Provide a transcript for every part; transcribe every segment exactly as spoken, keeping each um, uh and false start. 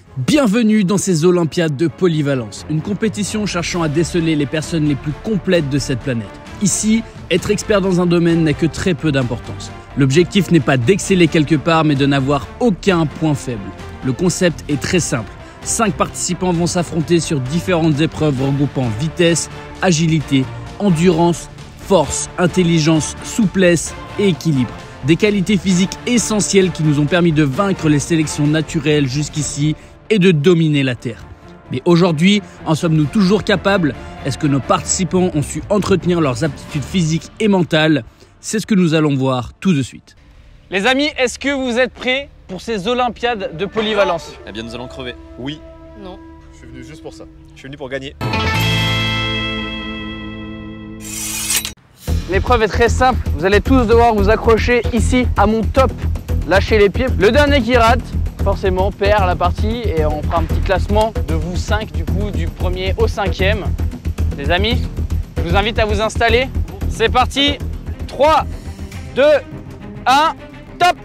Bienvenue dans ces Olympiades de polyvalence, une compétition cherchant à déceler les personnes les plus complètes de cette planète. Ici, être expert dans un domaine n'a que très peu d'importance. L'objectif n'est pas d'exceller quelque part, mais de n'avoir aucun point faible. Le concept est très simple. Cinq participants vont s'affronter sur différentes épreuves regroupant vitesse, agilité, endurance, force, intelligence, souplesse et équilibre. Des qualités physiques essentielles qui nous ont permis de vaincre les sélections naturelles jusqu'ici et de dominer la Terre. Mais aujourd'hui, en sommes-nous toujours capables? Est-ce que nos participants ont su entretenir leurs aptitudes physiques et mentales? C'est ce que nous allons voir tout de suite. Les amis, est-ce que vous êtes prêts pour ces Olympiades de polyvalence? Eh bien, nous allons crever. Oui. Non. Je suis venu juste pour ça. Je suis venu pour gagner. L'épreuve est très simple. Vous allez tous devoir vous accrocher ici à mon top. Lâchez les pieds. Le dernier qui rate, forcément, perd la partie et on fera un petit classement de vous cinq, du coup, du premier au cinquième. Les amis, je vous invite à vous installer. C'est parti. trois, deux, un, top!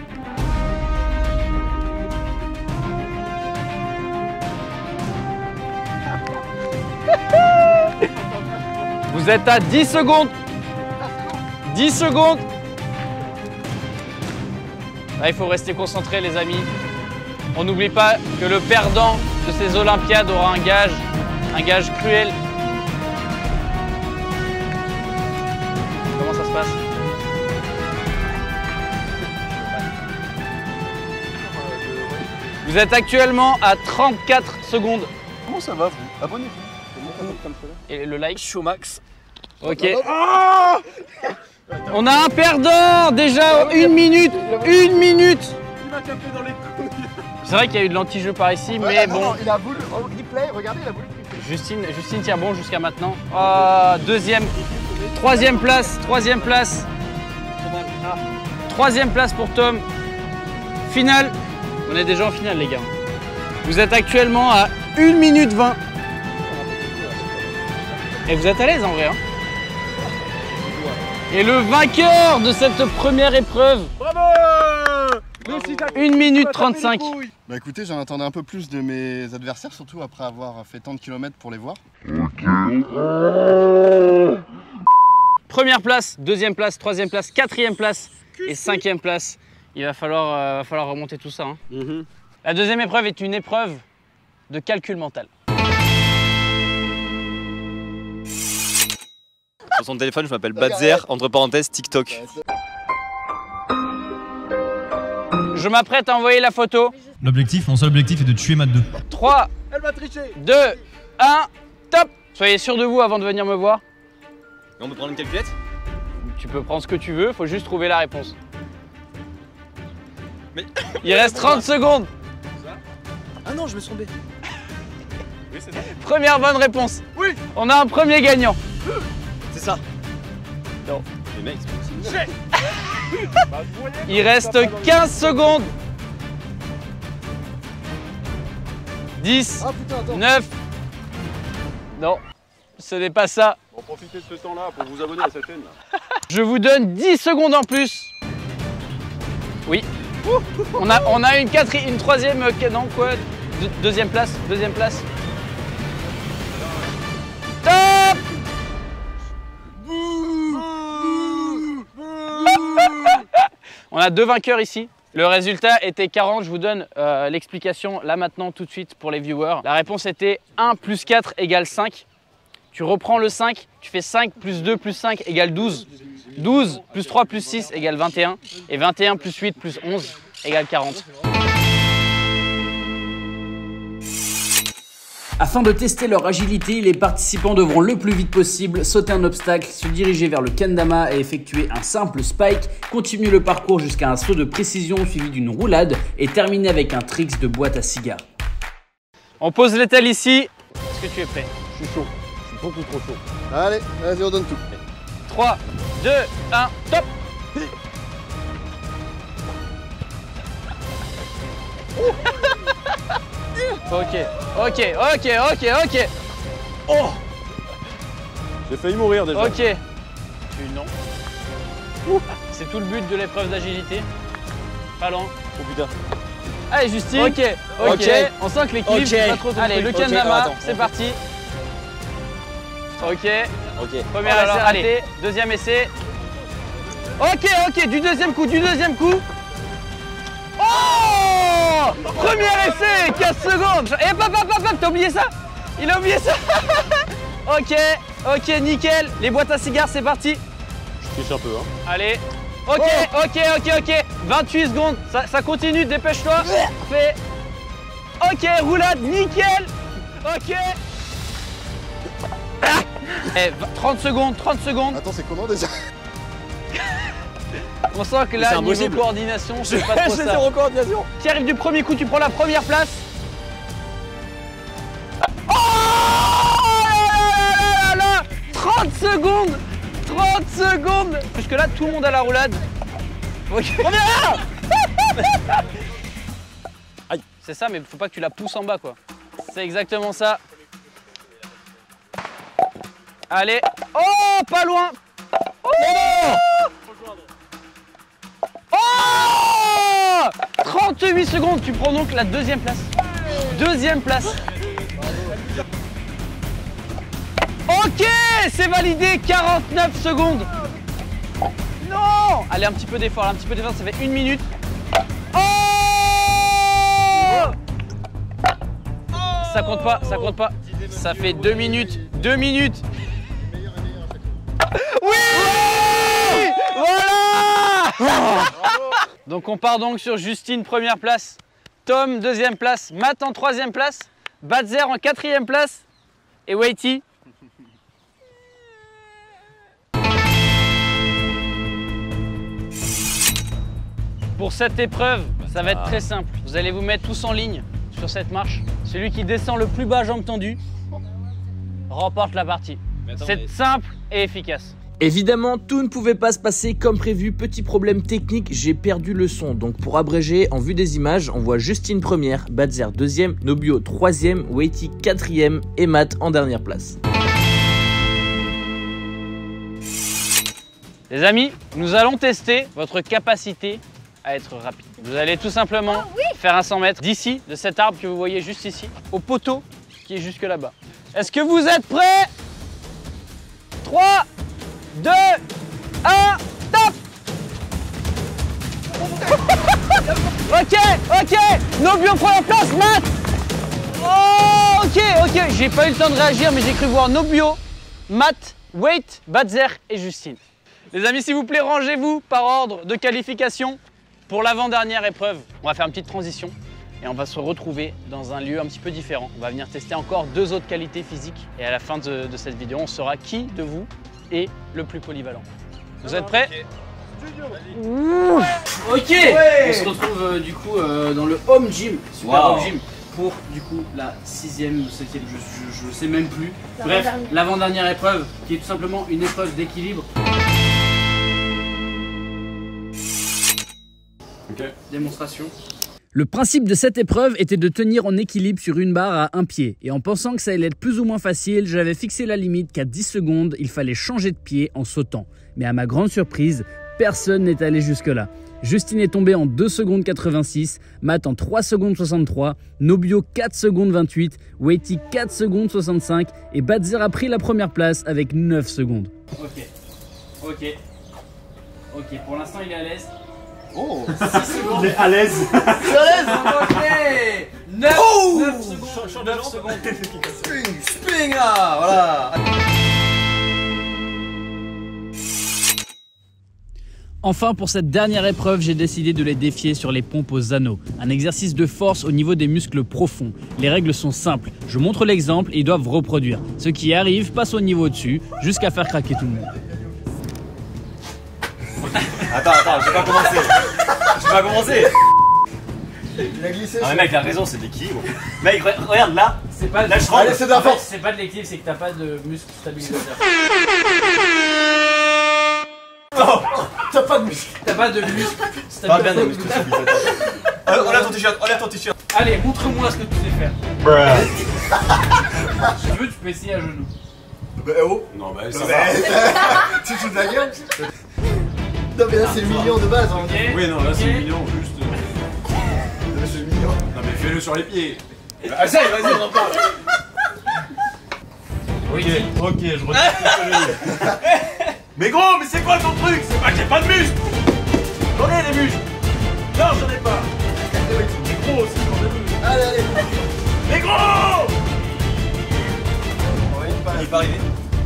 Vous êtes à dix secondes. dix secondes. Là, il faut rester concentré, les amis. On n'oublie pas que le perdant de ces Olympiades aura un gage, un gage cruel. Comment ça se passe? Vous êtes actuellement à trente-quatre secondes. Comment ça va, vous? Abonnez-vous. Et le like? Je suis au max. Ok. On a un perdant déjà. Une minute. Une minute. Il m'a tapé dans les couilles. C'est vrai qu'il y a eu de l'anti-jeu par ici, mais bon. Non, il a voulu. Oh, replay, regardez, il a voulu. Justine, Justine tient bon jusqu'à maintenant. Oh, deuxième, troisième place, troisième place. Troisième place pour Tom. Finale. On est déjà en finale, les gars. Vous êtes actuellement à une minute vingt. Et vous êtes à l'aise en vrai. Hein. Et le vainqueur de cette première épreuve. Bravo! une minute trente-cinq. Bah écoutez, j'en attendais un peu plus de mes adversaires, surtout après avoir fait tant de kilomètres pour les voir. Première place, deuxième place, troisième place, quatrième place et cinquième place. Il va falloir, euh, va falloir remonter tout ça. Hein. Mm-hmm. La deuxième épreuve est une épreuve de calcul mental. Sur son téléphone, je m'appelle Badzer, entre parenthèses TikTok. Je m'apprête à envoyer la photo. L'objectif, mon seul objectif est de tuer Matt deux. trois, deux, un, top! Soyez sûr de vous avant de venir me voir. Et on peut prendre une calculette? Tu peux prendre ce que tu veux, faut juste trouver la réponse. Mais... Il reste trente secondes. Ah non, je me suis trompé. Oui, c'est ça. Première bonne réponse. Oui. On a un premier gagnant. C'est ça. Non. Les mecs, c'est possible. Il reste quinze secondes. dix, neuf. Non, ce n'est pas ça. Bon, profitez de ce temps-là pour vous abonner à cette chaîne. Là. Je vous donne dix secondes en plus. Oui. On a, on a une, quatrième, une troisième, non quoi, De, deuxième place, deuxième place. Top! On a deux vainqueurs ici. Le résultat était quarante. Je vous donne euh, l'explication là maintenant tout de suite pour les viewers. La réponse était un plus quatre égale cinq. Tu reprends le cinq, tu fais cinq plus deux plus cinq égale douze. douze plus trois plus six égale vingt et un. Et vingt et un plus huit plus onze égale quarante. Afin de tester leur agilité, les participants devront le plus vite possible sauter un obstacle, se diriger vers le kendama et effectuer un simple spike, continuer le parcours jusqu'à un saut de précision suivi d'une roulade et terminer avec un tricks de boîte à cigares. On pose l'étal ici. Est-ce que tu es prêt? Je suis chaud, je suis beaucoup trop chaud. Allez, vas-y, on donne tout. trois, deux, un, top! Ok, ok, ok, ok, ok. Oh! J'ai failli mourir déjà. Ok. Tu non. C'est tout le but de l'épreuve d'agilité. Pas loin. Oh putain. Allez, Justine. Ok, ok. okay. On sent que l'équilibre, okay. c'est pas trop ton Allez, truc. le kendama, okay. c'est parti. Ok. Ok. Premier oh essai raté. Deuxième essai. Ok, ok. Du deuxième coup, du deuxième coup. Oh! Premier essai, quinze secondes. Et hop, hop, hop, hop, t'as oublié ça? Il a oublié ça. Ok, ok, nickel. Les boîtes à cigares, c'est parti. Je triche un peu, hein. Allez. Ok, oh. ok, ok, ok. vingt-huit secondes. Ça, ça continue, dépêche-toi. Fais. Ok, roulade, nickel. Ok. Ah. Et trente secondes, trente secondes. Attends, c'est comment déjà? On sent que là, niveau impossible. coordination, c'est pas trop ça. Zéro coordination. Qui arrive du premier coup, tu prends la première place. Oh là là là là, trente secondes, trente secondes. Jusque là, tout le monde a la roulade. Ok. Première. Aïe. C'est ça, mais faut pas que tu la pousses en bas, quoi. C'est exactement ça. Allez. Oh, pas loin. Oh non. Oh, trente-huit secondes, tu prends donc la deuxième place. Deuxième place. Ok, c'est validé, quarante-neuf secondes. Non. Allez, un petit peu d'effort, un petit peu d'effort, ça fait une minute. Oh, ça compte pas, ça compte pas. Ça fait deux minutes, deux minutes. Oui, voilà. Donc on part donc sur Justine première place, Tom deuxième place, Matt en troisième place, Badzer en quatrième place et Waity. Pour cette épreuve, ça va être très simple. Vous allez vous mettre tous en ligne sur cette marche. Celui qui descend le plus bas, jambes tendues, remporte la partie. C'est simple et efficace. Évidemment, tout ne pouvait pas se passer comme prévu. Petit problème technique, j'ai perdu le son. Donc pour abréger, en vue des images, on voit Justine première, Badzer deuxième, Nobio troisième, Waity quatrième et Matt en dernière place. Les amis, nous allons tester votre capacité à être rapide. Vous allez tout simplement oh, oui. faire un cent mètres d'ici, de cet arbre que vous voyez juste ici, au poteau qui est jusque là-bas. Est-ce que vous êtes prêts? trois, deux, un, top. Ok, ok, Nobio première place, Matt. Oh, ok, ok, j'ai pas eu le temps de réagir, mais j'ai cru voir Nobio, Matt, Wait, Badzer et Justine. Les amis, s'il vous plaît, rangez-vous par ordre de qualification pour l'avant-dernière épreuve. On va faire une petite transition et on va se retrouver dans un lieu un petit peu différent. On va venir tester encore deux autres qualités physiques et à la fin de, de cette vidéo, on saura qui de vous est le plus polyvalent. Vous êtes prêts? Ouh. Ok, ouais. On se retrouve euh, du coup euh, dans le home gym, super wow. home gym, pour du coup la sixième ou septième, je, je, je sais même plus. Bref, l'avant-dernière épreuve qui est tout simplement une épreuve d'équilibre. Ok. Démonstration. Le principe de cette épreuve était de tenir en équilibre sur une barre à un pied. Et en pensant que ça allait être plus ou moins facile, j'avais fixé la limite qu'à dix secondes, il fallait changer de pied en sautant. Mais à ma grande surprise, personne n'est allé jusque-là. Justine est tombée en deux secondes quatre-vingt-six, Matt en trois secondes soixante-trois, Nobio quatre secondes vingt-huit, Waity quatre secondes soixante-cinq et Badzer a pris la première place avec neuf secondes. Ok, ok, ok, pour l'instant il est à l'aise. Oh, six secondes. Il est à l'aise. Il est à l'aise. Ok. neuf, oh neuf secondes. neuf secondes. Spring, spring là, voilà. Enfin, pour cette dernière épreuve, j'ai décidé de les défier sur les pompes aux anneaux. Un exercice de force au niveau des muscles profonds. Les règles sont simples. Je montre l'exemple et ils doivent reproduire. Ceux qui y arrivent passent au niveau au-dessus jusqu'à faire craquer tout le monde. Attends, attends, j'ai pas commencé. J'ai pas commencé. Il a glissé. Ah, mais mec, il a raison, c'est de l'équilibre. Mec, regarde là. C'est pas, là, je Allez, c'est de la force. C'est pas de l'équilibre, c'est que t'as pas de muscle stabilisateur. Oh, t'as pas de muscle. T'as pas de muscle stabilisateur. Pas bien de muscle stabilisateur. Enlève ton t-shirt, enlève ton t-shirt. Allez, montre-moi ce que tu sais faire. Bruh. Si tu veux, tu peux essayer à genoux. Bah oh. Non, bah ça non, va. Tu te fous de la gueule. Non mais là c'est le million de base. Okay. Oui non là okay. c'est le million juste. Je c'est mignon. Non mais fais-le sur les pieds. Ah ça, vas-y, on en parle. Ok, ok, je retrouve. Mais gros, mais c'est quoi ton truc? C'est pas que j'ai pas de muscles. J'en ai des muscles. Non, j'en ai pas. Mais gros, c'est genre de muscles. Allez, allez. Mais gros! Il est pas arrivé.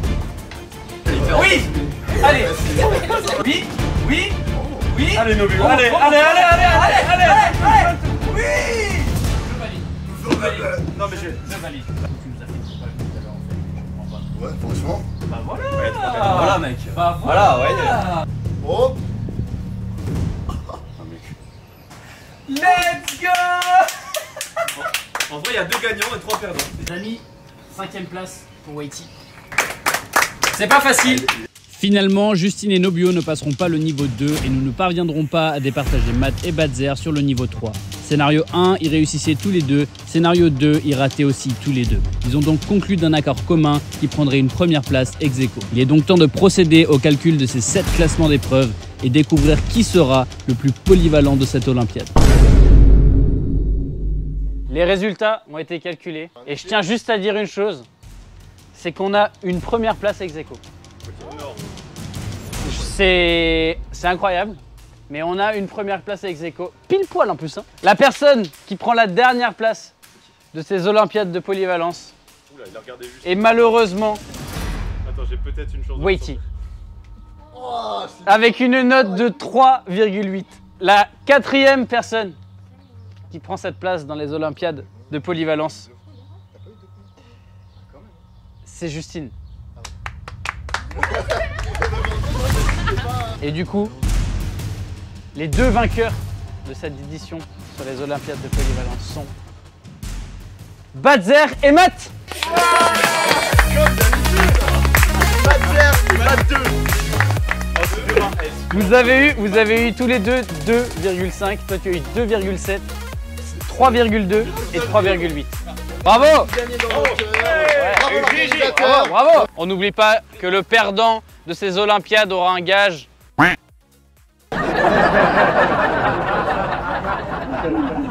Oui. Allez. Oui. Oui. Oui. Allez, Nobu, Oh, allez, oh, allez, allez, allez, allez, allez, allez. Oui. Je valide. Non mais je... Je valide. Ouais, franchement. Bah voilà. Voilà, mec. Bah Voilà, voilà. ouais. Oh. Let's go. En vrai, il y a deux gagnants et trois perdants. Les amis, cinquième place pour Waiti. C'est pas facile. Finalement, Justine et Nobio ne passeront pas le niveau deux et nous ne parviendrons pas à départager Matt et Badzer sur le niveau trois. Scénario un, ils réussissaient tous les deux. Scénario deux, ils rataient aussi tous les deux. Ils ont donc conclu d'un accord commun qui prendrait une première place ex aequo. Il est donc temps de procéder au calcul de ces sept classements d'épreuves et découvrir qui sera le plus polyvalent de cette Olympiade. Les résultats ont été calculés et je tiens juste à dire une chose, c'est qu'on a une première place ex aequo. C'est incroyable, mais on a une première place ex aequo, pile poil en plus. Hein. La personne qui prend la dernière place de ces Olympiades de polyvalence Oula, il a regardé juste. est malheureusement Attends, j'ai peut-être une chose. Waiti, avec une note de trois virgule huit. La quatrième personne qui prend cette place dans les Olympiades de polyvalence, c'est Justine. Et du coup, les deux vainqueurs de cette édition sur les Olympiades de polyvalence sont Badzer et Matt. Vous avez eu, vous avez eu tous les deux deux virgule cinq, toi tu as eu deux virgule sept, trois virgule deux et trois virgule huit. Bravo! Bravo, bravo! On n'oublie pas que le perdant de ces Olympiades aura un gage.